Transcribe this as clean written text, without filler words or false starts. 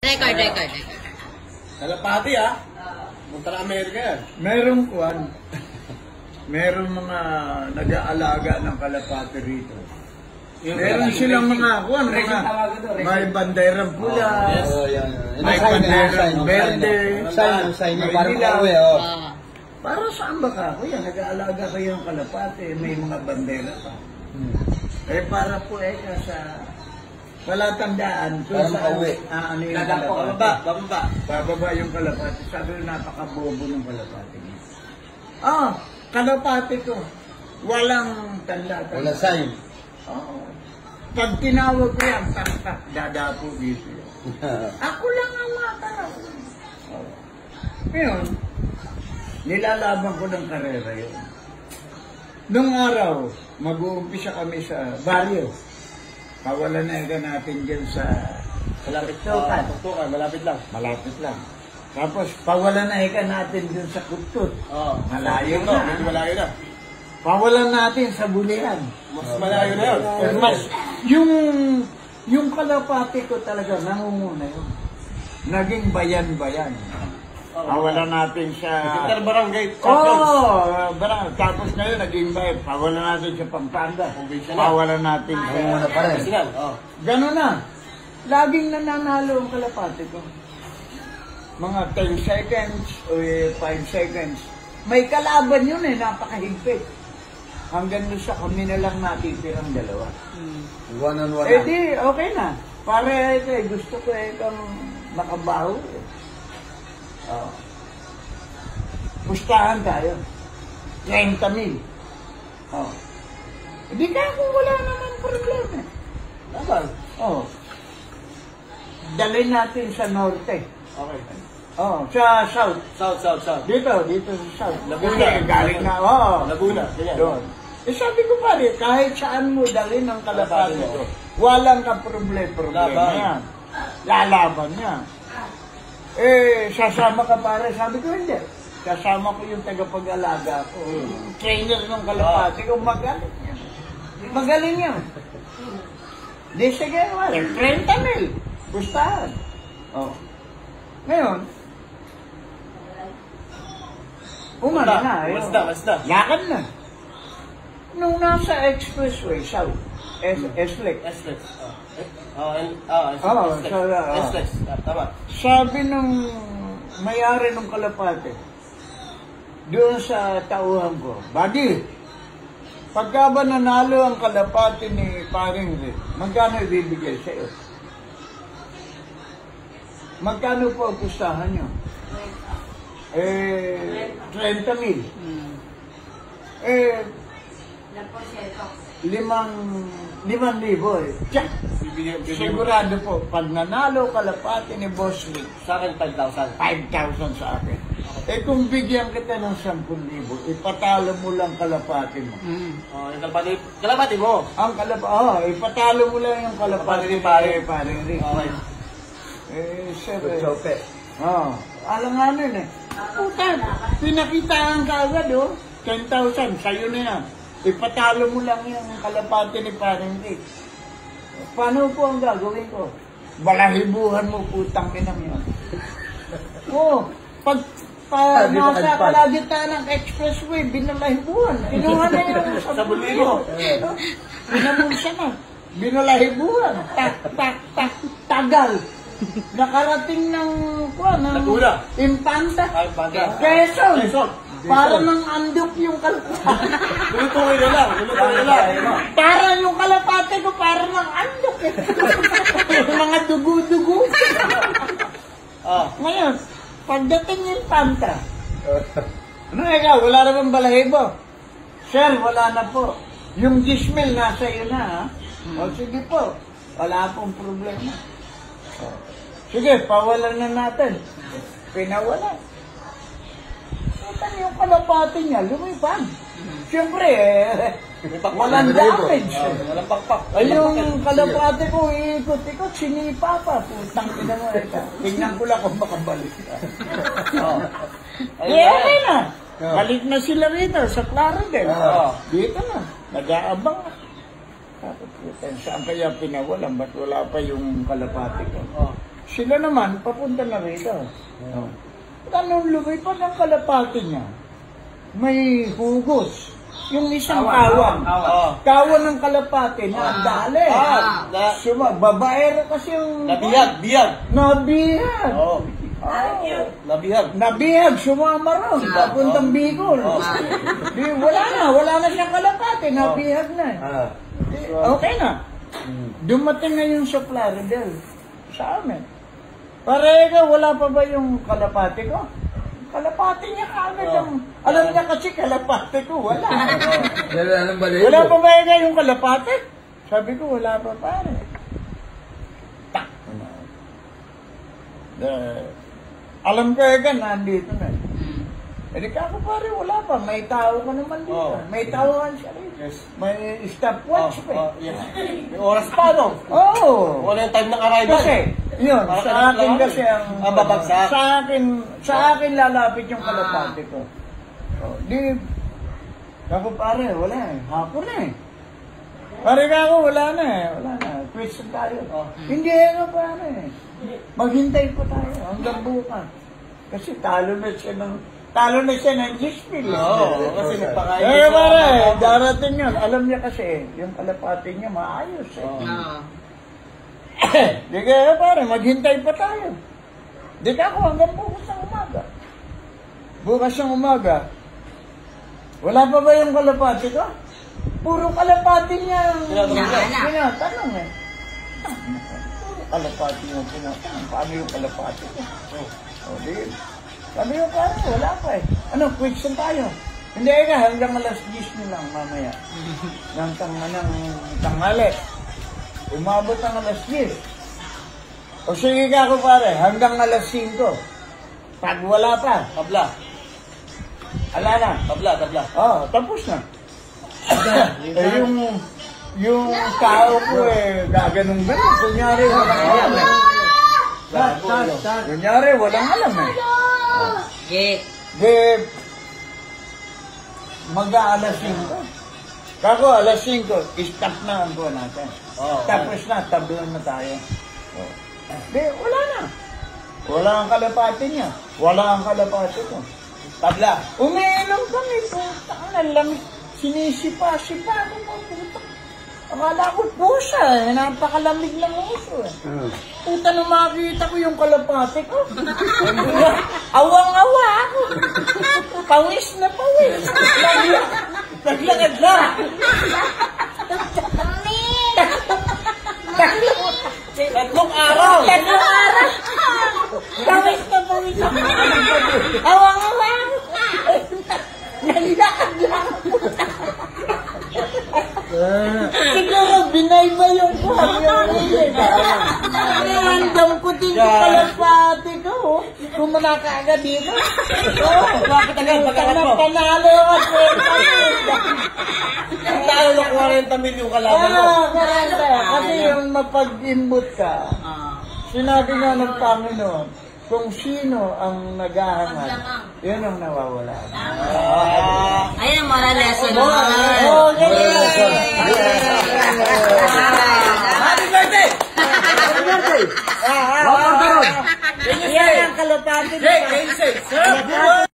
Record. Kalapati punta na Amerika yan. Merong kuwan. Merong mga nag-aalaga ng kalapati rito. Meron silang mga kuwan, may banderang pula, may banderang verde, may dilaw. Para saan ba ka? Kuya, nag-aalaga kayo ng kalapati, may mga bandera pa. Para po sa palatandaan. Para makauwi. Ano yung kalapati? Bababa yung kalapati. Sabi ko, napakabobo ng kalapati. Kalapati ko. Walang tanda. Walang sign. Pag tinawag ko yan, tak, dadapo dito. Ako lang ang mataraw. Ngayon, nilalaban ko ng karera yun. Nung araw, mag-uumpisa kami sa baryo. Kawalan na natin dyan sa Tuktukan, malapit lang. Malapit lang. Tapos, pawalan na natin dyan sa Kutut. Malayo na. Medyo malayo na. Pawalan natin sa Bulian. Mas malayo na yun. Mas, yung kalapati ko talaga, nangunguna yun. Naging bayan-bayan. Pawalan natin sa... Barangay. Barangay. Tapos ngayon, naging bayan. Pawalan natin sa Pampanga. Pawalan natin sa... Gano'n na. Laging nananalo ang kalapati ko. Mga 10 seconds o 5 seconds. May kalaban yun napakahigpit. Hanggang doon sa kami na lang natitirang dalawa. One on one. Di, okay na. Para gusto ko kang makabaho. Pustahan tayo. 30,000. Hindi ka kung wala naman problema. Naman. Dalhin natin sa norte. Okay. Sa south. South. Dito sa south. Laguna. Galing na, Laguna. Ganyan. doon. Sabi ko pare, kahit saan mo dalhin ang kalapati ko, walang problema yan. Lalaban niya. Sasama ka pare, sabi ko hindi. Sasama ko yung tagapag-alaga ko. Trainer ng kalapati ko, magaling yan. Magaling yan. Di sige, 30,000. Gustahan. Ngayon, umano na. Basta. Lakad na. Nung nasa expressway, south, SLEC. Tama. Sabi nung may-ari ng kalapate, doon sa tauhan ko, buddy, pagka ba nanalo ang kalapate ni Paring Rick, magkano ibibigay sa iyo? Magkano po ang pustahan nyo? 30,000. 5,000 Tiyak! Sigurado po, pag nanalo kalapati ni Boss Rick, Sa akin, 5,000. 5,000 sa akin. Kung bigyan kita ng 10,000, ipatalo mo lang kalapati mo. Yung kalapati mo. Ang ipatalo mo lang yung kalapati ni Paring Rick. Okay. Sir, alam nga nun Puta, pinakitaan ka agad 10,000, sa'yo na yan. Ipatalo mo lang yung kalapati ni Paring Rick. Paano po ang gagawin ko? Balahibuhan mo, putang inang yan. Pag nasa kalagitnaan ng expressway, binalahibuhan. Kinuha na yung Sabon-libo. Pinamulsa na. Binalahibuhan. Tagal. Nakarating ng Laguna. Impanta. Impanta. Quezon. Para nang andok yung kalapate. Lulutuin na lang. Para yung kalapate ko, para nang andok Mga dugo-dugo. Ngayon, pagdating yung Impanta, wala naman balahibo. Sir, wala na po. Yung 10,000 nasa iyo na, sige po, wala pong problema. Sige, pawalan na natin. Pinawalan. Yung kalapati niya, lumipad. Siyempre, walang damage. Walang pakpak. Yung kalapati ko, ikot-ikot, sinipa pa. Putang ina mo. Tingnan ko lang kung makabalik. Okay na. Balik na sila rito sa Clarendon. Dito na. Nag-aabang na. Saan kaya pinawalan? Ba't wala pa yung kalapati ko? sila naman, papunta na rito. Anong lumipad ng kalapati niya? May hugos. Yung isang kawan. Kawan ng kalapati na ang dali. Babaero kasi yung... Nabihag. Nabihag. Nabihag, sumama ron. Papuntang Bicol. Wala na siyang kalapati. Nabihag na. Okay na. Dumating na yung sa Plaridel. Sa amin. Parega, wala pa ba yung kalapati ko? Kalapati niya kagad ang... Alam niya kasi kalapati ko, wala. Wala pa ba yung kalapati? Sabi ko, wala pa pare. Alam ko nandito na. Eh di kako pare, wala pa. May tao ka naman dito. May tawahan siya rin. May stopwatch pa. May oras pa, no? Oo. Wala yung time ng arrival. Kasi, yun, sa akin kasi ang... babagsak. Sa akin lalapit yung kalapati ko. Di, kako pare, wala eh. Hapon na eh. Pare kako, wala na eh. Wala na. Question tayo. Hindi nga pare. Maghintay pa tayo hanggang bukas. Kasi talo na siya ng Gishville. Oo, kasi nagpakain. Eh, pare, darating yun. Alam niya kasi, yung kalapati niya maayos eh. Di kaya pare, maghintay pa tayo. Di ka ako hanggang bukas ng umaga. Bukas ng umaga, wala pa ba yung kalapati ko? Puro kalapati niya. Tinatanong eh. Kalapati niya tinatanong. Paano yung kalapati ko? Di, sabi ko pare, wala pa eh. Ano, question tayo. Hindi ka, hanggang alas 10 nyo lang mamaya. Ng tanghali. Umabot ang alas 10. O sige ka ako pare, hanggang alas 5. Pag wala pa, Tabla. ala na. Tabla. Tapos na. Yung tao ko gaganong-ganon. Kunyari, walang alam eh. Kunyari, walang alam eh. Mag-aalas 5. Kako, alas 5, stop na ang buwan natin. Tapos na, tablan na tayo. Wala na. Wala ang kalapati niya. Wala ang kalapati ko. Tabla. Umiinom kami, puta ka na, sinisipa-sipa ako po, puta. Akala ko pusa eh, napakalamig ng uso eh. Puta nung makikita ko yung kalapati ko. Awang-awa ako. Pawis na pawis. Naglakad na. Tatlong araw. Pawis na pawis. Awang-awa ako. Naglakad lang. Siguro binaybayon ko hanggang ngayon. Nandam ko din yung kalapati ko. Kung manakaagad dito. Bakit agad pagkakat mo? Panalo at Ang talo ng 40 milyon kalaban mo. Kasi yung mapag-inbot ka, sinabi nga ng Panginoon, kung sino ang naghahangat, yun ang nawawala. Ayun, moral lesson. Happy birthday! Happy birthday! Yan ang kalapati. Jake, 86.